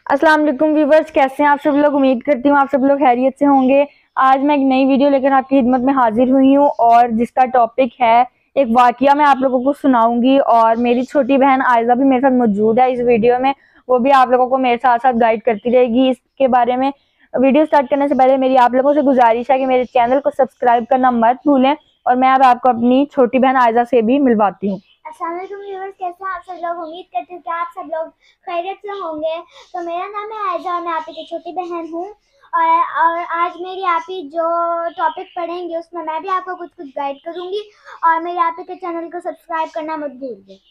अस्सलाम वालेकुम व्यूवर्स, कैसे हैं आप सब लोग। उम्मीद करती हूँ आप सब लोग खैरियत से होंगे। आज मैं एक नई वीडियो लेकर आपकी खिदमत में हाजिर हुई हूँ और जिसका टॉपिक है एक वाकया मैं आप लोगों को सुनाऊंगी और मेरी छोटी बहन आयजा भी मेरे साथ मौजूद है इस वीडियो में। वो भी आप लोगों को मेरे साथ साथ गाइड करती रहेगी इसके बारे में। वीडियो स्टार्ट करने से पहले मेरी आप लोगों से गुजारिश है कि मेरे चैनल को सब्सक्राइब करना मत भूलें और मैं अब आपको अपनी छोटी बहन आयजा से भी मिलवाती हूँ। अस्सलाम वालेकुम व्यूअर्स, कैसे हैं आप सब लोग। उम्मीद करती हूँ कि आप सब लोग खैरियत से होंगे। तो मेरा नाम है आयजा और मैं आप की छोटी बहन हूँ और आज मेरी आप ही जो टॉपिक पढ़ेंगे उसमें मैं भी आपको कुछ गाइड करूँगी और मेरे आप के चैनल को सब्सक्राइब करना मत भूलिए।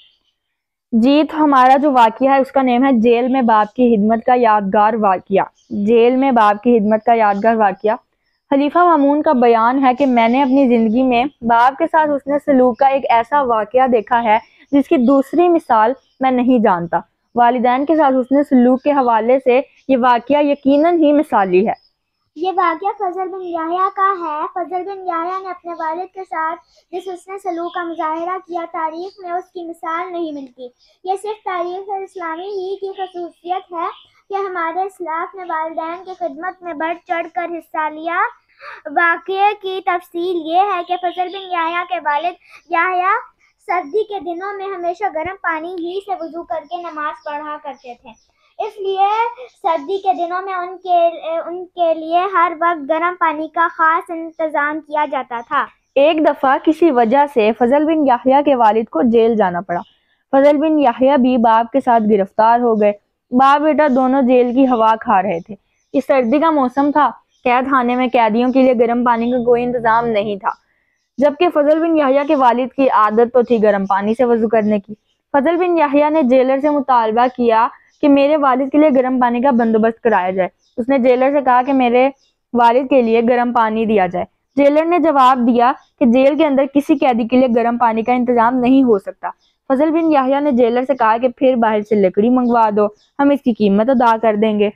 जी, तो हमारा जो वाकया है उसका नेम है जेल में बाप की हिदमत का यादगार वाकया। जेल में बाप की हिदमत का यादगार वाकया। खलीफा मामून का बयान है कि मैंने अपनी ज़िंदगी में बाप के साथ हुस्न सलूक का एक ऐसा वाकया देखा है जिसकी दूसरी मिसाल मैं नहीं जानता। वालिदैन के साथ हुस्न सलूक के हवाले से ये वाकया यकीनन ही मिसाली है। ये वाकया फजल बिन याह्या का है। फजल बिन याह्या ने अपने वालिद के साथ जिस हुस्न सलूक का मुजाहिरा किया, तारीख में उसकी मिसाल नहीं मिलती। ये सिर्फ तारीख इस्लामी ही की खसूसियत है कि हमारे इस्लाफ ने वालिदैन की खिदमत में बढ़ चढ़ कर हिस्सा लिया। वाकये की तफसील ये है कि फजल बिन याह्या के वालिद याह्या सर्दी के दिनों में हमेशा गर्म पानी ही से वुजू करके नमाज पढ़ा करते थे, इसलिए सर्दी के दिनों में उनके लिए हर वक्त गर्म पानी का खास इंतजाम किया जाता था। एक दफ़ा किसी वजह से फजल बिन याह्या के वालिद को जेल जाना पड़ा। फजल बिन याह्या भी बाप के साथ गिरफ्तार हो गए। बाप बेटा दोनों जेल की हवा खा रहे थे। इस सर्दी का मौसम था। कैद खाने में कैदियों के लिए गर्म पानी का कोई इंतजाम नहीं था, जबकि फजल बिन याह्या के वालिद की आदत तो थी गर्म पानी से वजू करने की। फजल बिन याह्या ने जेलर से मुतालबा किया कि मेरे वालिद के लिए गर्म पानी का बंदोबस्त कराया जाए। उसने जेलर से कहा कि मेरे वालिद के लिए गर्म पानी दिया जाए। जेलर ने जवाब दिया कि जेल के अंदर किसी कैदी के लिए गर्म पानी का इंतजाम नहीं हो सकता। फजल बिन याह्या ने जेलर से कहा कि फिर बाहर से लकड़ी मंगवा दो, हम इसकी कीमत अदा कर देंगे।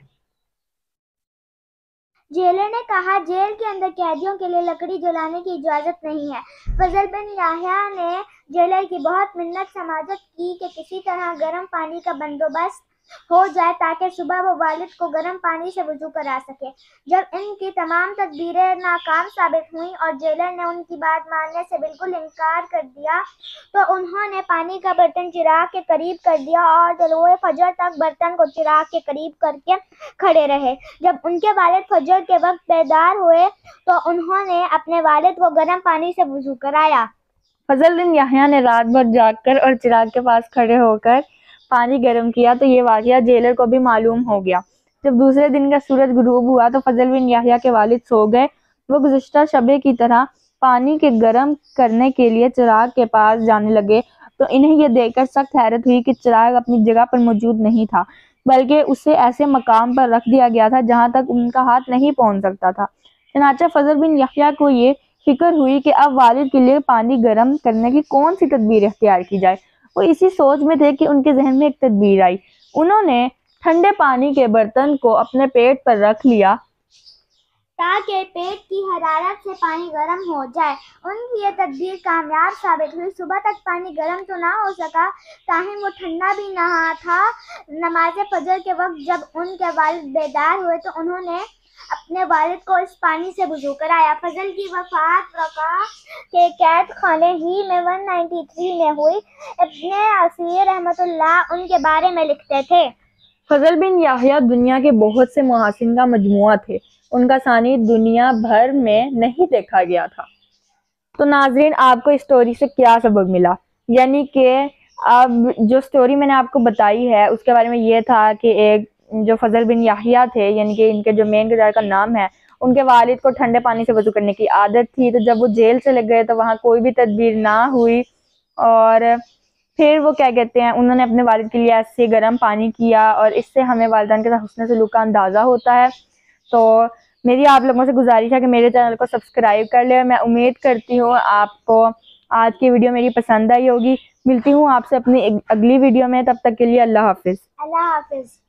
जेलर ने कहा, जेल के अंदर कैदियों के लिए लकड़ी जलाने की इजाजत नहीं है। फजल बिन याह्या ने जेलर की बहुत मिन्नत समाजत की कि किसी तरह गर्म पानी का बंदोबस्त हो जाए ताकि सुबह वो वालिद को गर्म पानी से वजू करा सके। जब इनकी तमाम तदबीरें नाकाम साबित हुई और जेलर ने उनकी बात मानने से बिल्कुल इनकार कर दिया तो उन्होंने पानी का बर्तन चिराग के करीब कर दिया और तलुए फजर तक बर्तन को चिराग के करीब करके खड़े रहे। जब उनके वालिद फजर के वक्त बेदार हुए तो उन्होंने अपने वालिद को गर्म पानी से वजू कराया। फजल बिन याह्या ने रात भर जागकर और चिराग के पास खड़े होकर पानी गर्म किया तो ये वाकया जेलर को भी मालूम हो गया। जब दूसरे दिन का सूरज गुरूब हुआ तो फजल बिन याह्या के वालिद सो गए। वो गुज़िश्ता शबे की तरह पानी के गर्म करने के लिए चिराग के पास जाने लगे तो इन्हें यह देखकर सख्त हैरत हुई कि चिराग अपनी जगह पर मौजूद नहीं था, बल्कि उसे ऐसे मकाम पर रख दिया गया था जहां तक उनका हाथ नहीं पहुंच सकता था। चनाचा फजल बिन याह्या को ये फिक्र हुई कि अब वालिद के लिए पानी गर्म करने की कौन सी तदबीर इख्तियार की जाए। वो इसी सोच में थे कि उनके जहन में एक तदबीर आई। उन्होंने ठंडे पानी के बर्तन को अपने पेट पर रख लिया ताकि पेट की हरारत से पानी गर्म हो जाए। उनकी ये तदबीर कामयाब साबित हुई। सुबह तक पानी गर्म तो ना हो सका, ताहिम वो ठंडा भी ना था। नमाज फजर के वक्त जब उनके वालिद बेदार हुए तो उन्होंने अपने वालिद को इस पानी से वजू कराया। फजल की वफात रका के कैद खाने ही में 193 में हुई। इब्ने असीर रहमतुल्लाह उनके बारे में लिखते थे, फजल बिन याह्या दुनिया के बहुत से मुहासिन का मजमुआ थे। उनका सानी दुनिया भर में नहीं देखा गया था। तो नाजरीन, आपको इस स्टोरी से क्या सबक मिला? यानी कि अब जो स्टोरी मैंने आपको बताई है उसके बारे में ये था कि एक जो फजल बिन याह्या थे, यानी कि इनके जो मेन किरदार का नाम है, उनके वालिद को ठंडे पानी से वजू करने की आदत थी। तो जब वो जेल से लग गए तो वहाँ कोई भी तदबीर ना हुई और फिर वो क्या कहते हैं, उन्होंने अपने वालिद के लिए ऐसे गर्म पानी किया और इससे हमें वालिदैन के साथ हुस्न सलूक का अंदाज़ा होता है। तो मेरी आप लोगों से गुजारिश है कि मेरे चैनल को सब्सक्राइब कर ले। मैं उम्मीद करती हूँ आपको आज की वीडियो मेरी पसंद आई होगी। मिलती हूँ आपसे अपनी अगली वीडियो में, तब तक के लिए अल्लाह हाफिज़। अल्लाह हाफिज।